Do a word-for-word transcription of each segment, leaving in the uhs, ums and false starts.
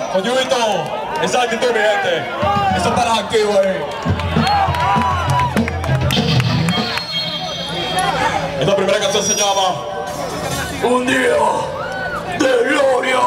con Yubito, esa actitud, mi gente. Eso para los activos ahí. Esta primera canción se llama Un día de gloria.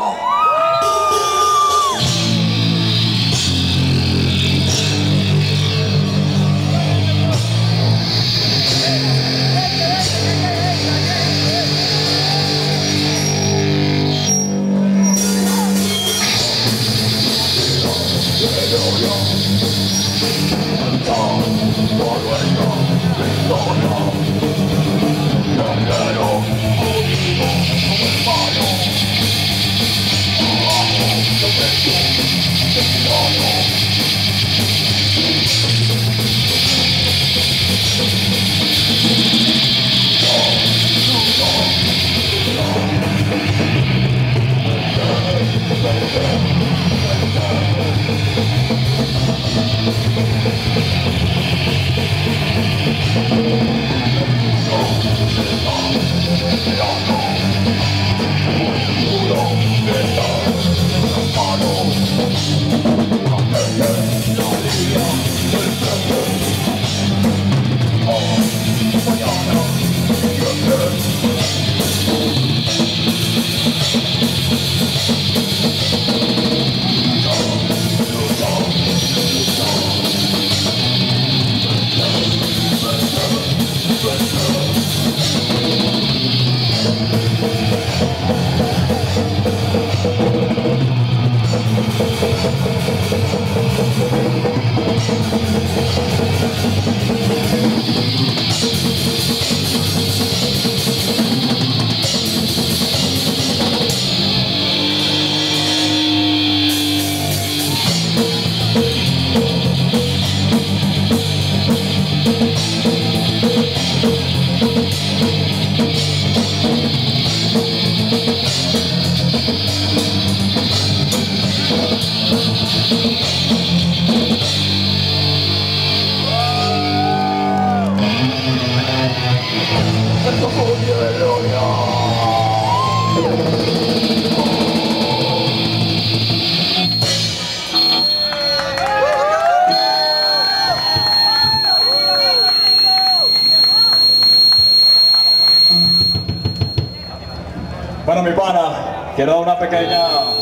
Bueno, mi pana, quiero dar una pequeña,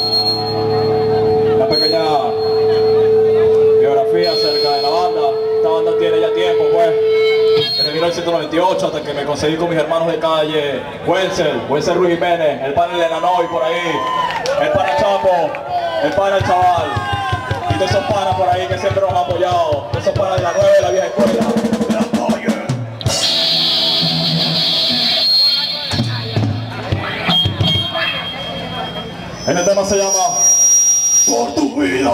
una pequeña biografía acerca de la banda. Esta banda tiene ya tiempo, pues, desde mil novecientos noventa y ocho hasta que me conseguí con mis hermanos de calle, Wenzel, Wenzel Ruiz Jiménez, el pana Elena Noy por ahí, el pana Chapo, el pana El Chaval, y todos esos panas por ahí que siempre nos han apoyado, todos esos panas de la nueva y de la vieja escuela. El tema se llama Por tu vida.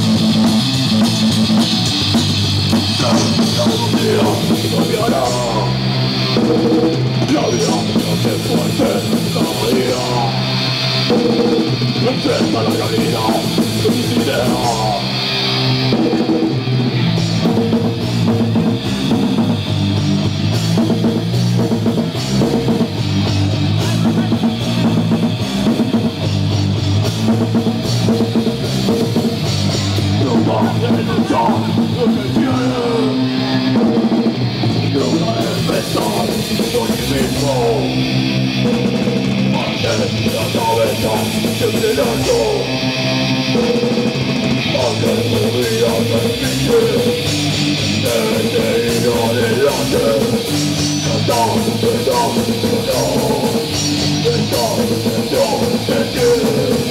Cambiará. Enfrenta la realidad, tus ideas. No vas a denunciar lo que tienes. No debes pensar por ti mismo. Mantén la cabeza siempre en alto. Haz que tu vida termine. Desde ir adelante. Canta, canta, canta. Está dentro de ti.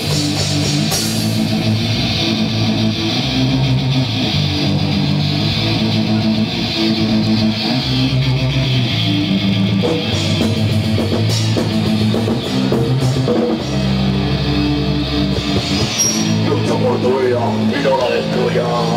Lucha por tu vida y no la destruyas.